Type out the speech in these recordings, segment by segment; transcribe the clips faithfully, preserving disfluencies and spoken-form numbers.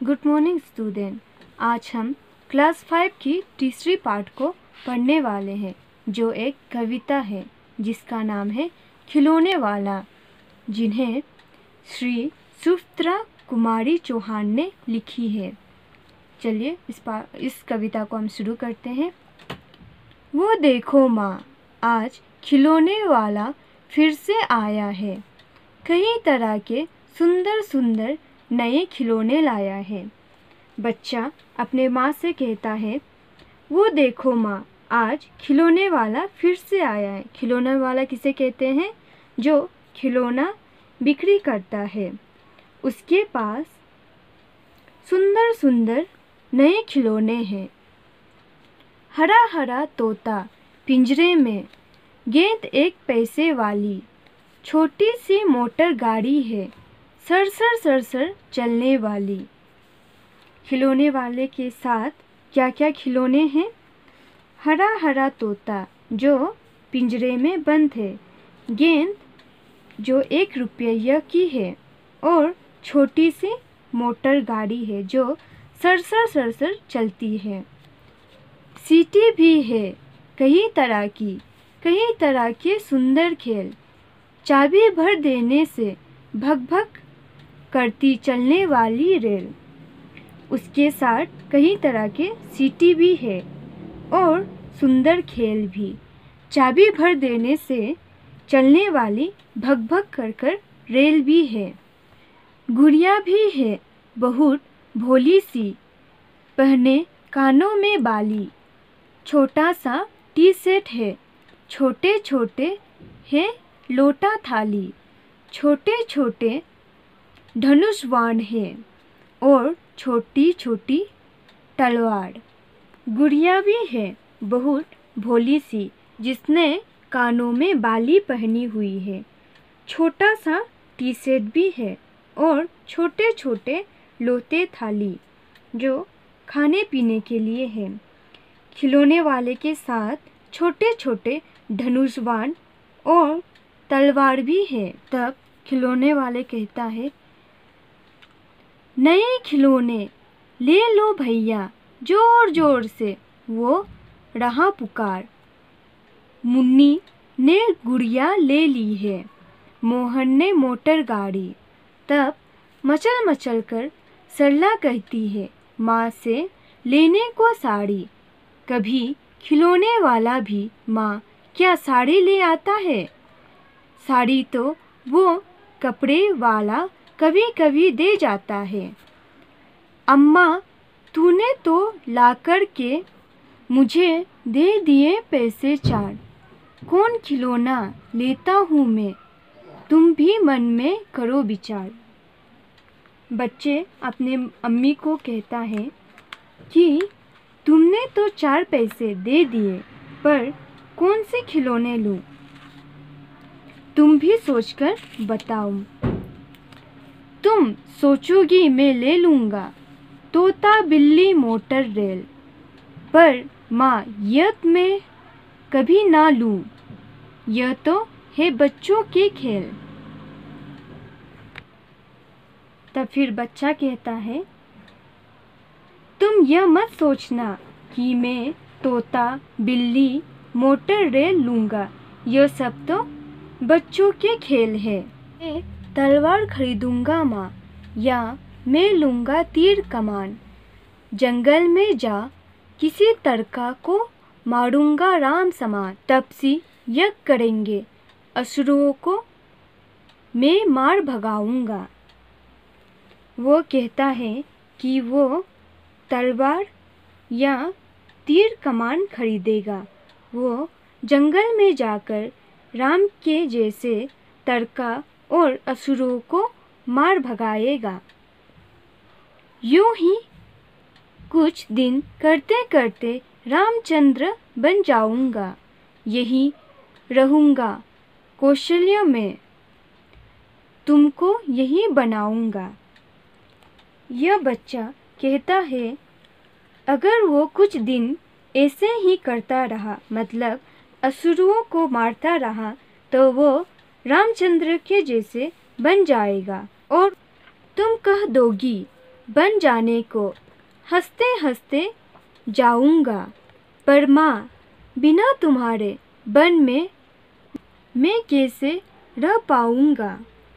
Good morning student. आज हम class five की तीसरी पार्ट को पढ़ने वाले हैं, जो एक कविता है जिसका नाम है खिलौने वाला, जिन्हें श्री सुचित्रा कुमारी चौहान ने लिखी है। चलिए इस पा इस कविता को हम शुरू करते हैं। वो देखो माँ, आज खिलौने वाला फिर से आया है। कई तरह के सुंदर सुंदर नए खिलौने लाया है। बच्चा अपने माँ से कहता है, वो देखो माँ, आज खिलौने वाला फिर से आया है। खिलौने वाला किसे कहते हैं? जो खिलौना बिक्री करता है। उसके पास सुंदर सुंदर नए खिलौने हैं। हरा हरा तोता पिंजरे में, गेंद एक पैसे वाली, छोटी सी मोटर गाड़ी है, सरसर सरसर चलने वाली। खिलौने वाले के साथ क्या क्या खिलौने हैं? हरा हरा तोता जो पिंजरे में बंद है, गेंद जो एक रुपया की है, और छोटी सी मोटर गाड़ी है जो सरसर सरसर चलती है। सीटी भी है कई तरह की, कई तरह के सुंदर खेल, चाबी भर देने से भग भग करती चलने वाली रेल। उसके साथ कई तरह के सीटी भी है और सुंदर खेल भी, चाबी भर देने से चलने वाली भग भग कर कर रेल भी है। गुड़िया भी है बहुत भोली सी, पहने कानों में बाली, छोटा सा टी सेट है, छोटे छोटे है लोटा थाली, छोटे छोटे धनुषवाण है और छोटी छोटी तलवार। गुड़िया भी है बहुत भोली सी, जिसने कानों में बाली पहनी हुई है, छोटा सा टी सेट भी है और छोटे छोटे लोटे थाली जो खाने पीने के लिए है। खिलौने वाले के साथ छोटे छोटे धनुषवाण और तलवार भी है। तब खिलौने वाले कहता है, नए खिलौने ले लो भैया जोर जोर से, वो रहा पुकार। मुन्नी ने गुड़िया ले ली है, मोहन ने मोटर गाड़ी। तब मचल मचल कर सरला कहती है माँ से लेने को साड़ी। कभी खिलौने वाला भी माँ क्या साड़ी ले आता है? साड़ी तो वो कपड़े वाला कभी कभी दे जाता है। अम्मा तूने तो ला कर के मुझे दे दिए पैसे चार, कौन खिलौना लेता हूँ मैं, तुम भी मन में करो विचार। बच्चे अपने अम्मी को कहता है कि तुमने तो चार पैसे दे दिए, पर कौन से खिलौने लूँ, तुम भी सोचकर बताओ। तुम सोचोगी मैं ले लूँगा तोता बिल्ली मोटर रेल, पर माँ यह मैं कभी ना लूँ, यह तो है बच्चों के खेल। तब फिर बच्चा कहता है, तुम यह मत सोचना कि मैं तोता बिल्ली मोटर रेल लूँगा, यह सब तो बच्चों के खेल है। मैं तलवार खरीदूंगा माँ, या मैं लूँगा तीर कमान, जंगल में जा किसी तरका को मारूंगा राम समान। तपसी यज्ञ करेंगे असुरों को मैं मार भगाऊंगा। वो कहता है कि वो तलवार या तीर कमान खरीदेगा। वो जंगल में जाकर राम के जैसे तरका और असुरों को मार भगाएगा। यूं ही कुछ दिन करते करते रामचंद्र बन जाऊंगा, यही रहूंगा कौशल्य में, तुमको यही बनाऊंगा। यह बच्चा कहता है, अगर वो कुछ दिन ऐसे ही करता रहा, मतलब असुरों को मारता रहा, तो वो रामचंद्र के जैसे बन जाएगा और तुम कह दोगी बन जाने को हंसते हंसते जाऊंगा, पर माँ बिना तुम्हारे बन में मैं कैसे रह पाऊंगा।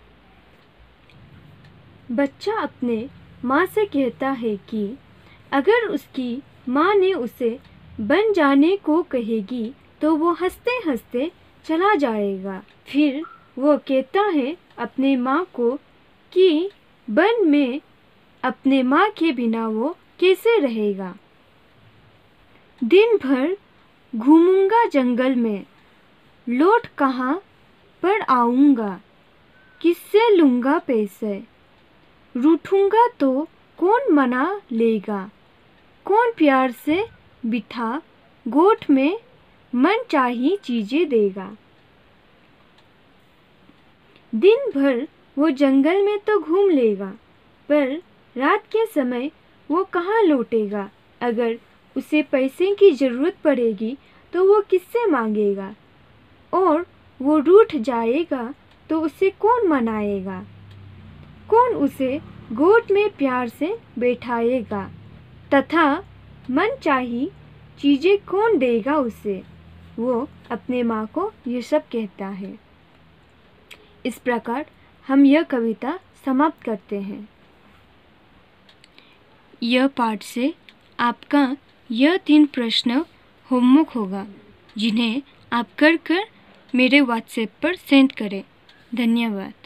बच्चा अपने माँ से कहता है कि अगर उसकी माँ ने उसे बन जाने को कहेगी तो वो हंसते हंसते चला जाएगा। फिर वो कहता है अपने माँ को कि बन में अपने माँ के बिना वो कैसे रहेगा। दिन भर घूमूंगा जंगल में, लौट कहाँ पर आऊंगा, किससे लूँगा पैसे, रूठूंगा तो कौन मना लेगा, कौन प्यार से बिठा गोद में मन चाही चीज़ें देगा। दिन भर वो जंगल में तो घूम लेगा, पर रात के समय वो कहाँ लौटेगा। अगर उसे पैसे की ज़रूरत पड़ेगी तो वो किससे मांगेगा, और वो रूठ जाएगा तो उसे कौन मनाएगा, कौन उसे गोद में प्यार से बैठाएगा, तथा मन चाही चीज़ें कौन देगा उसे। वो अपने माँ को ये सब कहता है। इस प्रकार हम यह कविता समाप्त करते हैं। यह पाठ से आपका यह तीन प्रश्न होमवर्क होगा, जिन्हें आप कर कर मेरे व्हाट्सएप पर सेंड करें। धन्यवाद।